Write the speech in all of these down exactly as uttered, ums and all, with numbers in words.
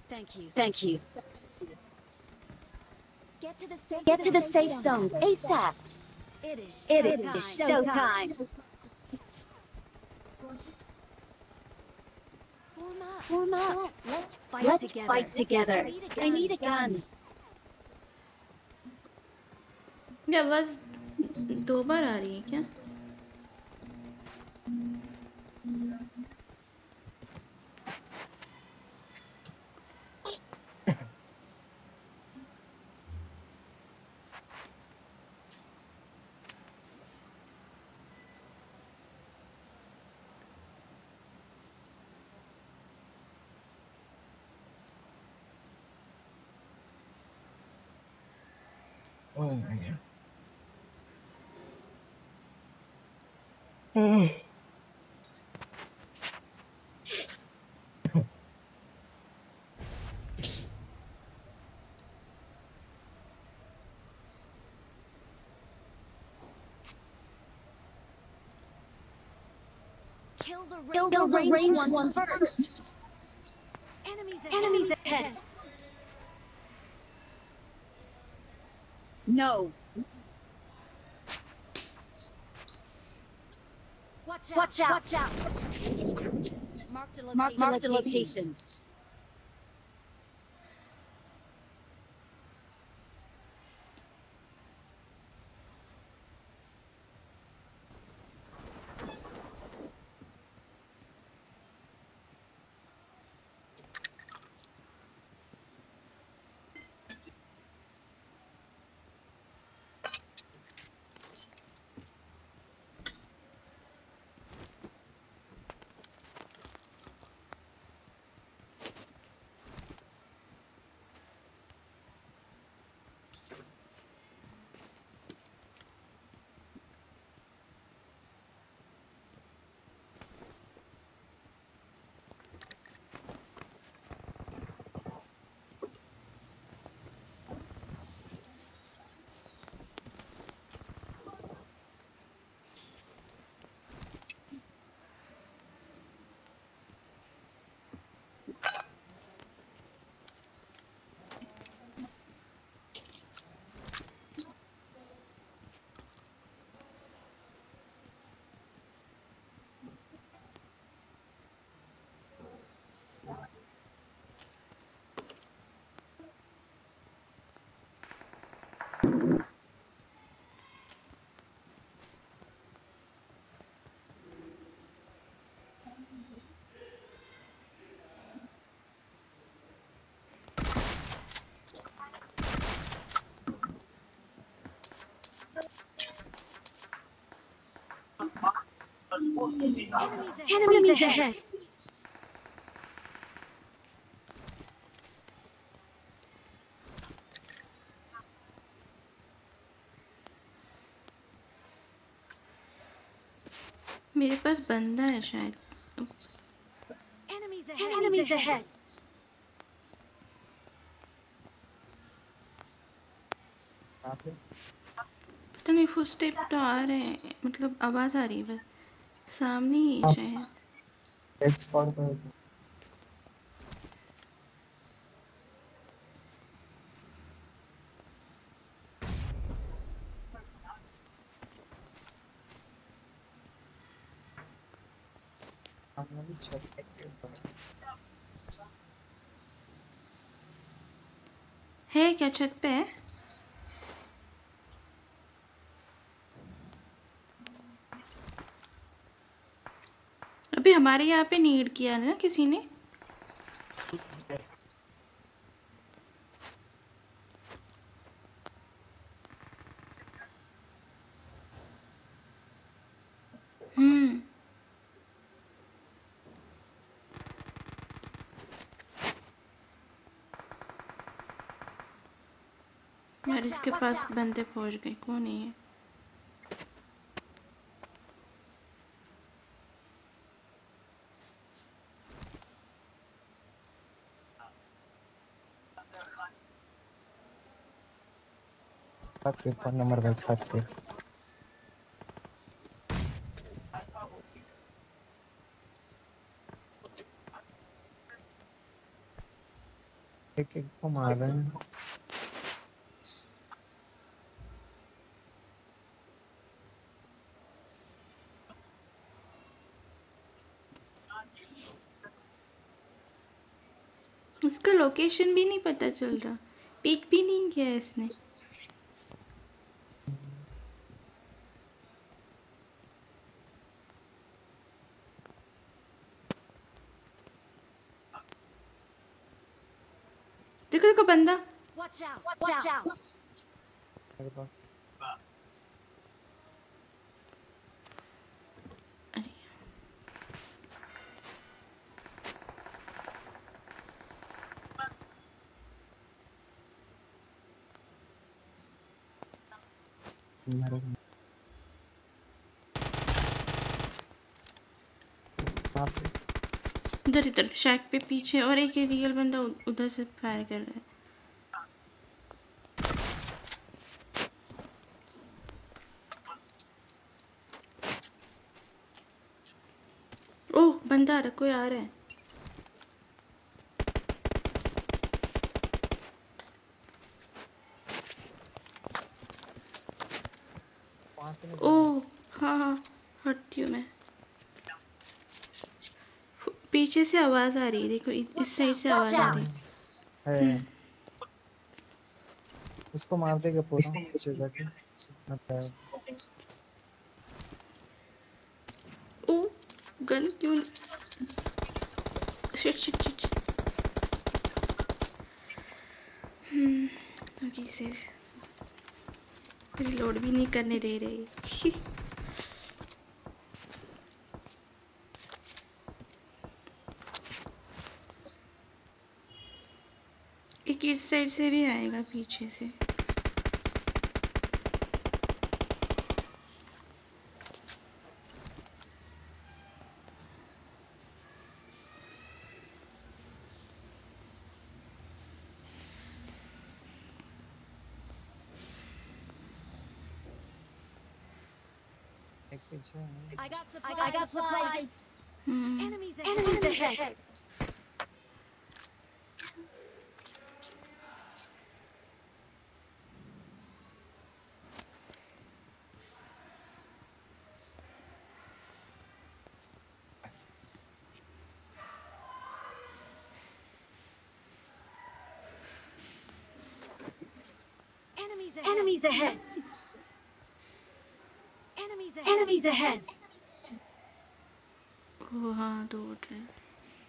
Thank you. Thank you. Get to the safe Get to the zone. safe zone ASAP. It is It showtime. is showtime. Form up. Form up. Let's fight Let's together. fight together. I need a gun. I need a gun. ये आवाज दो बार आ रही है क्या? Oh my god. Mm. Kill the range, Kill the ones ranged first. ones first. Enemies ahead. Enemies ahead. No. Watch out. Watch out. Watch out. Marked a location. Mark, mark the location. Enemies ahead. Enemies ahead. मेरे पास बंदा है शायद. Enemies ahead. Enemies ahead. तो नहीं foot step तो आ रहे हैं, मतलब आवाज आ रही है बस सामने ही है शायद. एक स्पॉट पे होते हमने भी छत के ऊपर है क्या छत पे है? अभी हमारे यहाँ पे नीड किया ना किसी ने. हम्म यार इसके पास बंदे पहुंच गए. कौन है ये? छत पे फोन नंबर पे छत पे. एक एक को मार रहे हैं। उसका लोकेशन भी नहीं पता चल रहा, पिक भी नहीं किया इसने। देखो देखो बंदा। Watch out! Watch out. मेरे पास अरे मेरे आप इधर इधर शैक पे पीछे, और एक रियल बंदा उ- उधर से फायर कर रहा है। ओह बंदा आ रहा, कोई आ रहा है। वहां से नहीं ओह हाँ हाँ, हटती हूँ मैं। पीछे से आवाज आ रही है, देखो इ- इस साइड से आवाज आ रही है। है। हम्म, उसको मार देगा पूरा पीछे जाके। मतलब ओह गन क्यों। Shit shit shit. Hmm okay safe. Reload भी नहीं करने दे रही। एक इस साइड से भी आएगा पीछे से। एक पीछे है। I got supplies! I got supplies. Hmm Enemies ahead! Enemies ahead. Enemies ahead! Enemies ahead. Enemies ahead! Enemies ahead. ओह हाँ दो उठ रहे हैं।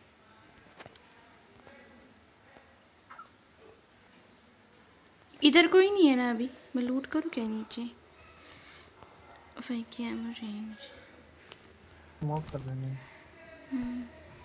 इधर कोई नहीं है ना अभी, मैं लूट करूँ क्या नीचे। फेंक किया रेंज। स्मोक कर देंगे। हम्म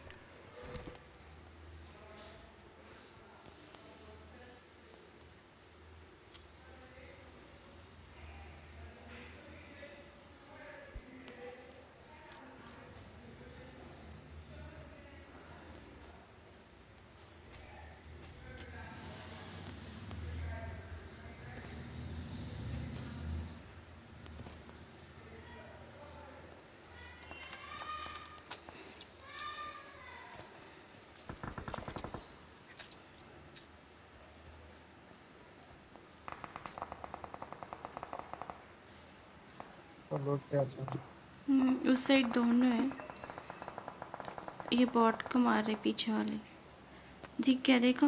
तो लूट के आता हूँ। हम्म, उस साइड दोनों है। ये बॉट को मार रहे पीछे वाले। दिख क्या देखो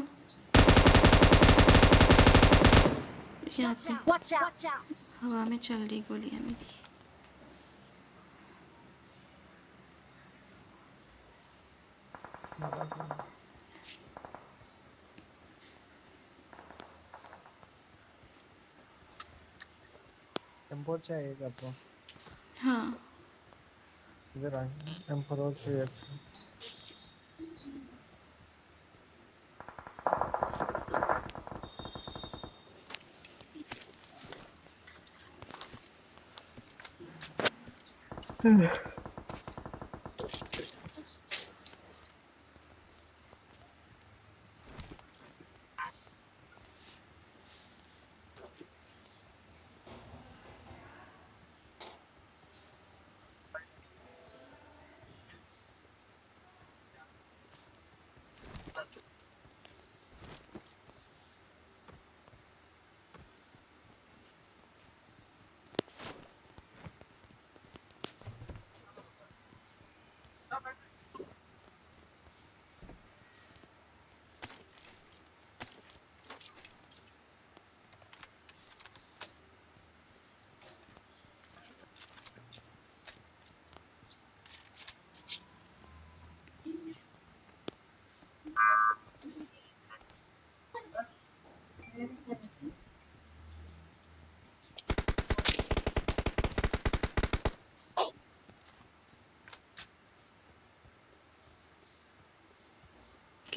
यहाँ Watch पे। out! Watch out. Watch out. हवा में चल रही गोलियां मेरी। मारा था। टेम्पो चाहिए आपको। हाँ इधर आ टेम्पो रोड पे एक्शन।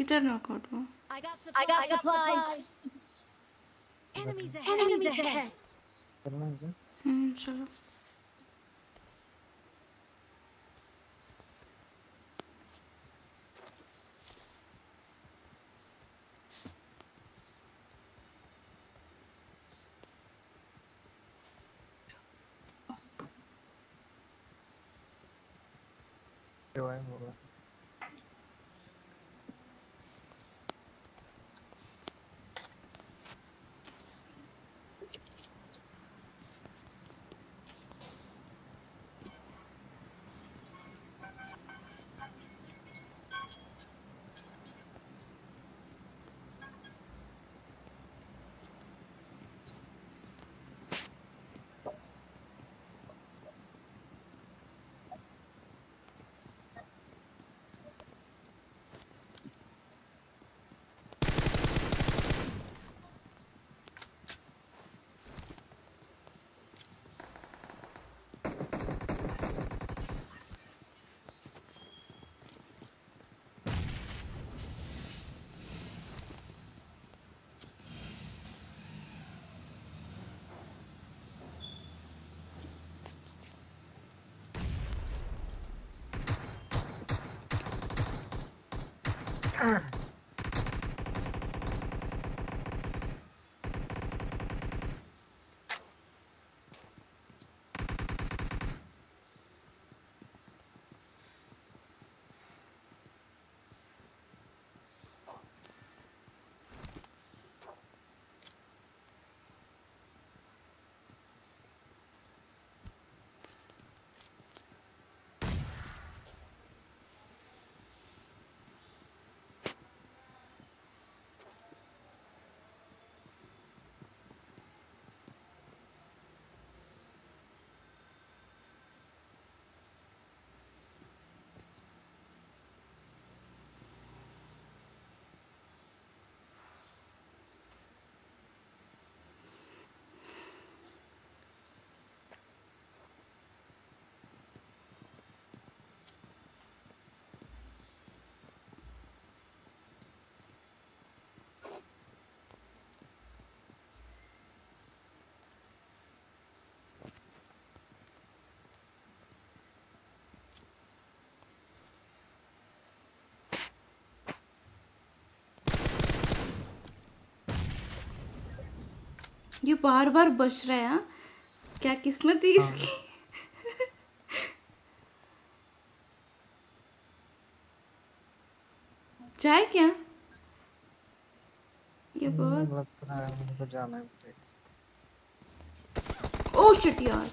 किधर नॉकआउट हुआ? I got supplies. I got supplies. Enemies ahead. Enemies ahead. चलना है सर हम्म चलो. रिवाइव होगा ये बार बार बच रहा है. हाँ? क्या किस्मत है हाँ इसकी. जाए क्या? ये बहुत. हम्म, लग रहा है मेरे को जाना है मुझे ओ शिट यार.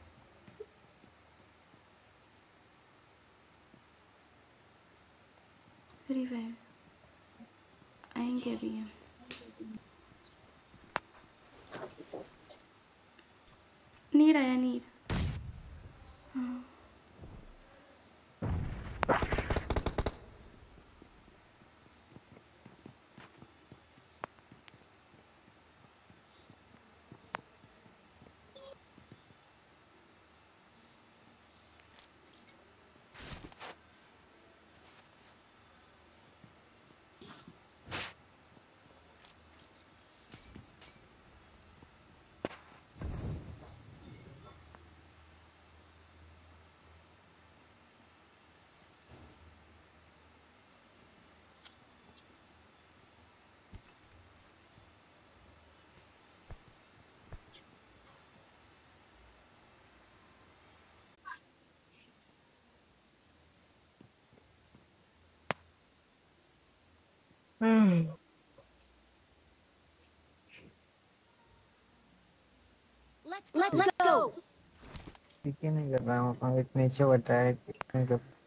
रिवाइव आएंगे अभी हम. नीड आया नीड. हाँ. Let's go. Let's go. ठीक है नहीं कर रहा हूँ अब एक नीचे बैठा है एक नहीं कर